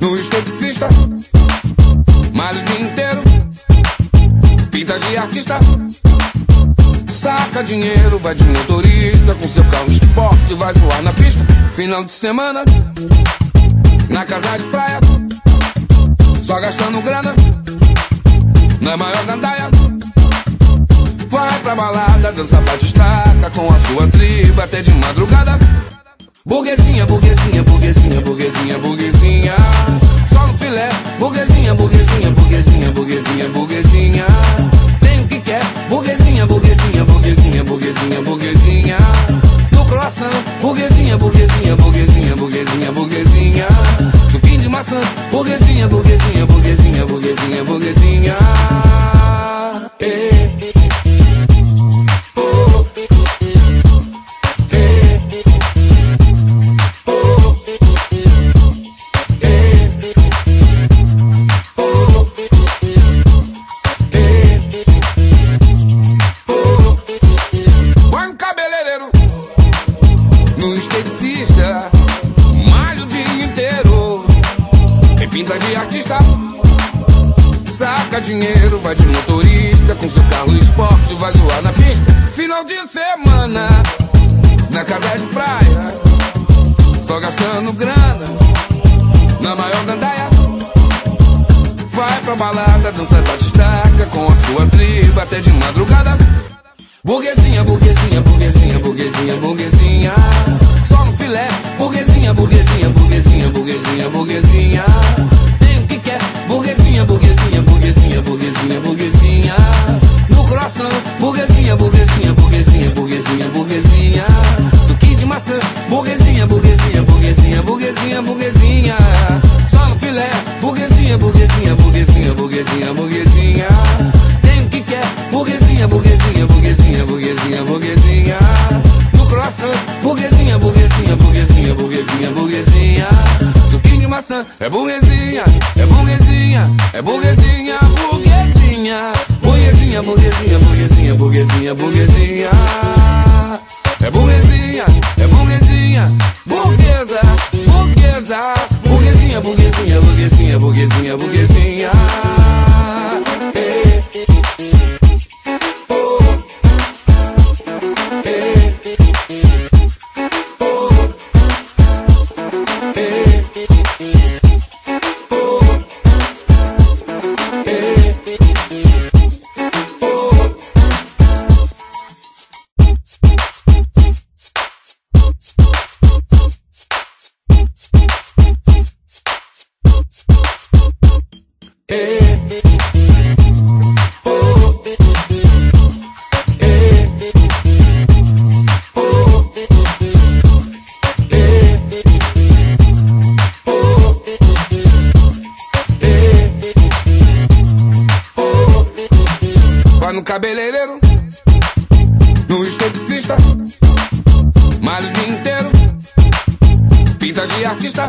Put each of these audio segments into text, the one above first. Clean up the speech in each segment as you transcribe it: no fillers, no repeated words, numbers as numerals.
no esteticista, malha o dia inteiro, pinta de artista, saca dinheiro, vai de motorista, com seu carro esporte vai voar na pista. Final de semana, na casa de praia, só gastando grana, na maior gandaia. Vai pra balada, dança batistaca com a sua tribo até de madrugada. Burguesinha, burguesinha, burguesinha, burguesinha, burguesinha, só no filé. Burguesinha, burguesinha, burguesinha, burguesinha, burguesinha, tem o que quer. Burguesinha, burguesinha, burguesinha, burguesinha, burguesinha, no croissant. Burguesinha, burguesinha, burguesinha, burguesinha, burguesinha, suquinho de maçã. Burguesinha, burguesinha, burguesinha, burguesinha, burguesinha. No esteticista, malha o dia inteiro, tem pinta de artista, saca dinheiro, vai de motorista, com seu carro esporte vai zoar na pista. Final de semana, na casa de praia, só gastando grana, na maior gandaia. Vai pra balada, dança batistaca com a sua tribo até de madrugada. Burguesinha, burguesinha, burguesinha, burguesinha, burguesinha, só no filé. Burguesinha, burguesinha, burguesinha, burguesinha, burguesinha, tem o que quer. Burguesinha, burguesinha, burguesinha, burguesinha, burguesinha, no coração. Burguesinha, burguesinha, burguesinha, burguesinha, burguesinha, suquinho de maçã. Burguesinha, burguesinha, burguesinha, burguesinha, burguesinha, só no filé. Burguesinha, burguesinha, burguesinha, burguesinha, burguesinha, tem o que quer. Burguesinha, burguesinha, burguesinha, burguesinha, burguesinha, no coração. Burguesinha, burguesinha, burguesinha, burguesinha, burguesinha, suquinho de maçã. É burguesinha, é burguesinha, é burguesinha, burguesinha, burguesinha, burguesinha, burguesinha, burguesinha, burguesinha. É burguesinha, é burguesinha, burguesa, burguesa, burguesinha, burguesinha, burguesinha, burguesinha, burguesinha. Vai no cabeleireiro, no esteticista, malha o dia inteiro, pinta de artista,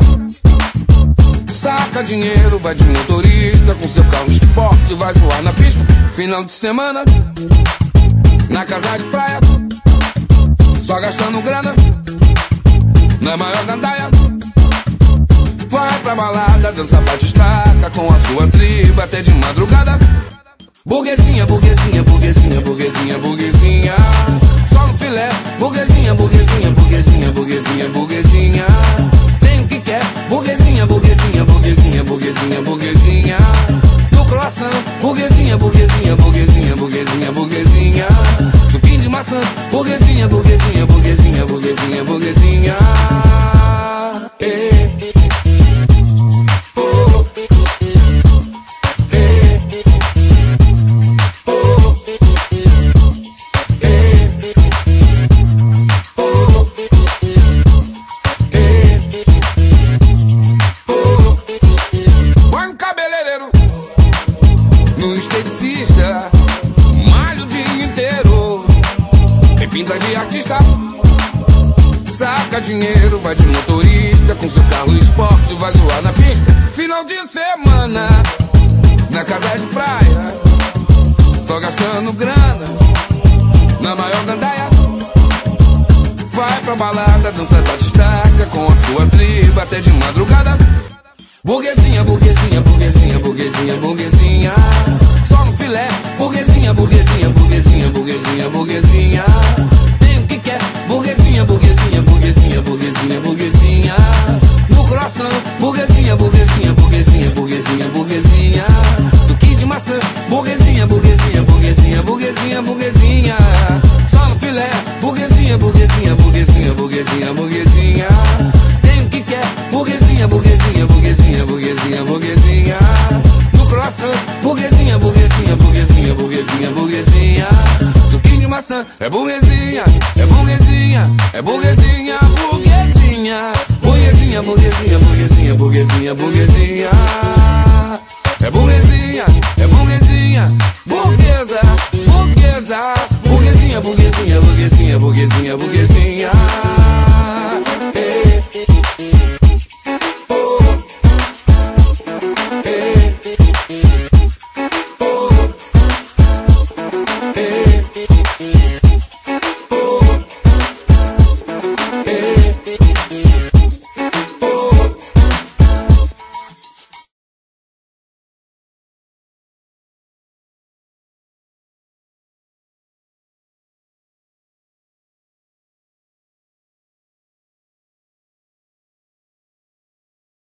saca dinheiro, vai de motorista, com seu carro esporte vai voar na pista. Final de semana, na casa de praia, só gastando grana, na maior gandaia. Vai pra balada, dança batistaca com a sua tribo até de madrugada. Burguesinha, burguesinha, burguesinha, burguesinha, burguesinha, só no filé. Burguesinha, burguesinha, burguesinha, burguesinha, burguesinha, tem o que quer. Burguesinha, burguesinha, burguesinha, burguesinha, burguesinha, no croissant. Burguesinha, burguesinha, burguesinha, burguesinha, burguesinha, suquinho de maçã. Burguesinha, burguesinha, burguesinha, burguesinha, burguesinha. burguesinha, burguesinha, burguesinha, burguesinha, burguesinha. Só no filé, burguesinha, burguesinha, burguesinha, burguesinha, burguesinha. Tem o que quer, burguesinha, burguesinha, burguesinha, burguesinha, burguesinha. No coração, burguesinha, burguesinha, burguesinha, burguesinha, burguesinha. Suquinho de maçã, burguesinha, burguesinha, burguesinha, burguesinha, burguesinha. Só no filé, burguesinha, burguesinha, burguesinha, burguesinha, burguesinha. Tem o que quer, burguesinha, burguesinha, burguesinha, burguesinha, burguesinha. No coração, burguesinha, burguesinha, burguesinha, burguesinha, burguesinha. Suquinho de maçã, é burguesinha, é burguesinha, é burguesinha, burguesinha. Burguesinha, burguesinha, burguesinha, burguesinha, burguesinha.